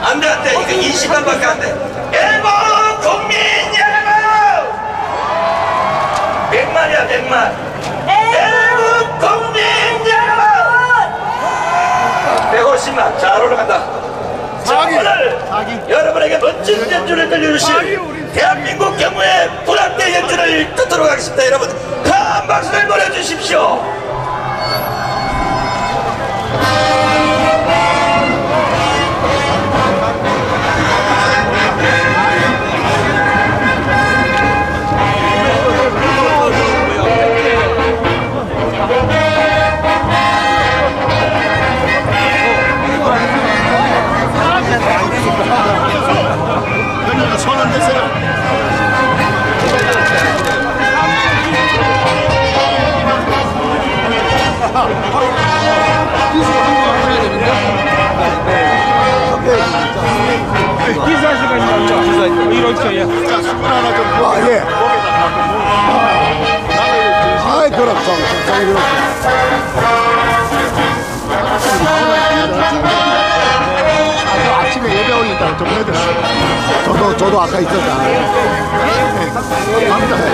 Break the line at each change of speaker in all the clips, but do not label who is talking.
안 돼, 이거 20만밖에 안 돼. 일본 국민 여러분! 100만이야, 100만. 일본 국민 여러분! 150만. 자, 올라간다. 자, 오늘 여러분에게 멋진 연주를 들려주실 대한민국 경무의 불합대 연주를 듣도록 하겠습니다. 여러분, 큰 박수를 보내주십시오.
손안 대세요.
기사 시간이죠. 이렇게 예.
수건 하나 좀.
아, 예. 아이, 그럼, 적당히 그렇게.
아침에 예배 오니까 좀 해드렸어요.
저도 아까 있었잖아요.
감사해요.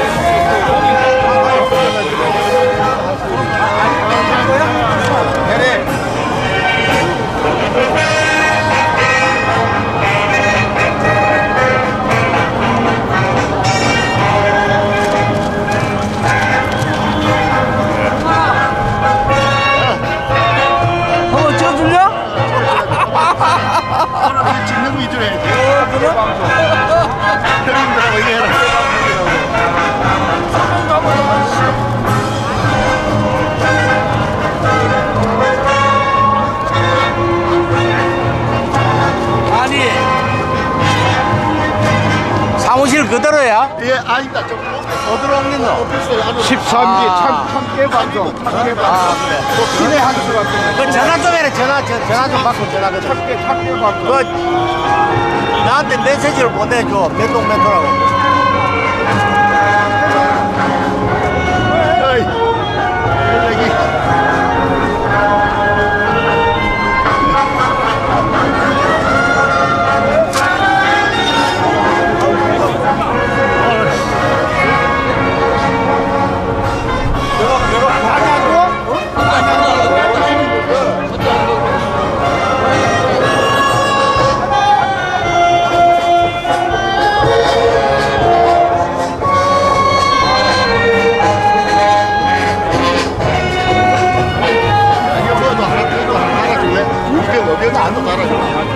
찍는 거 위주로 해야지. 형님들하고 얘기해라.
아니 사무실 그대로야?
예, 아니다. 좀
어디로 옮겼노?
13기 참깨 방송. 참깨 방송. 또 기내 한 수가 또.
그 전화 좀 해라. 전화 좀 받고 전화 그
참깨 방송.
그 나한테 메시지를 보내줘. 몇 동 몇 도라고.
어이, 여기. 여기 안도 달아줘.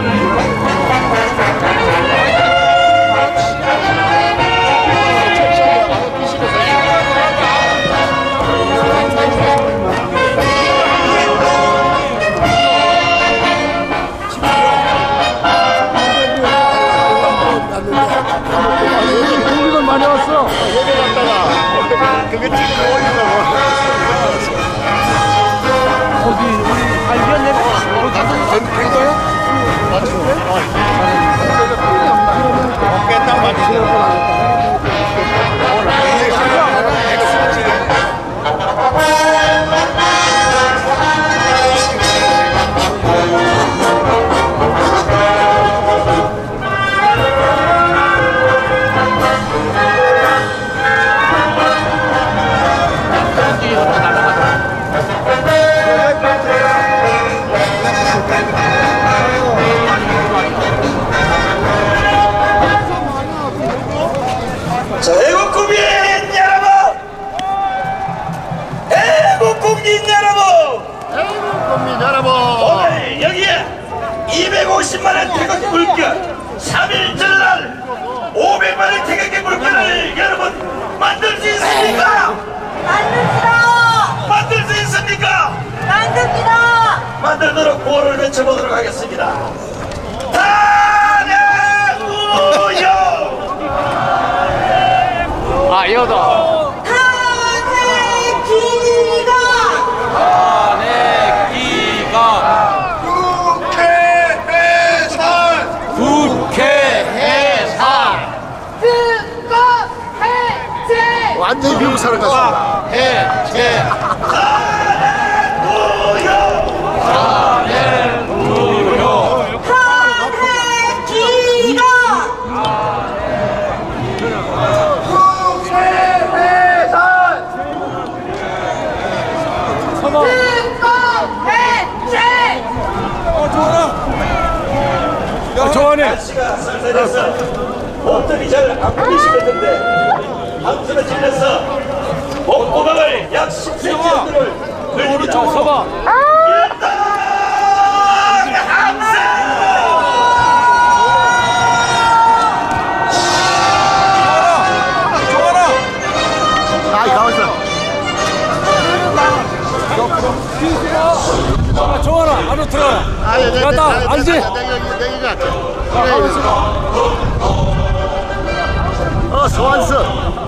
우리도 많이 왔어. 예배 갔다가 그게 지금 올리려고.
어디 우리 알견 내고
된 거요? 맞죠? 깼다 맞죠?
자, 애국 국민 여러분! 애국 국민 여러분!
애국 국민 여러분!
오늘 여기에 250만원 태극기 물결 3일 전날 500만원 태극기 물결을 여러분 만들 수 있습니까?
만듭시다!
만들 수 있습니까?
만듭니다!
만들도록 구호를 외쳐보도록 하겠습니다. 탄핵우요!
아 여다.
탄핵기가!
탄핵기가 국회 해산
특검 해체!
완전히 미국 사람 같습니다.
해체
탄핵우요!
탄핵우요
탄핵
날씨가 쌀쌀해서 몸들이 잘 안 풀리시는 텐데 함수를 질러서 목구멍을 약 10cm 정도를 오른쪽 서봐.
아이 가만있어.
정원아, 안으로 들어가. 갔다, 앉지?
내기가 소환스.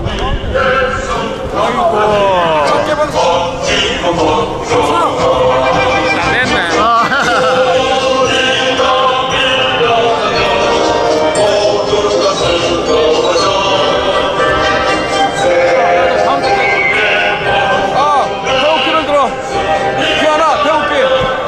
배우기를 들어. 귀 하나, 배우기.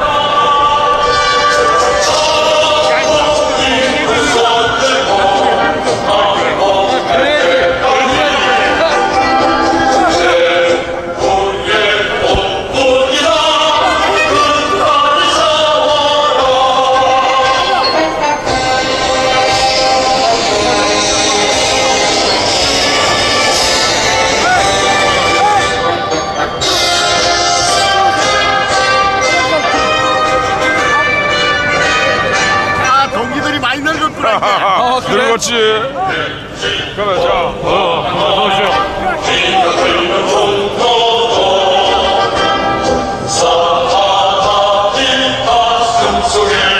아 동기들이 많이 늙었구나.
그런 거지. 그러면 자, 넣으시오.
사하나님 가슴 속에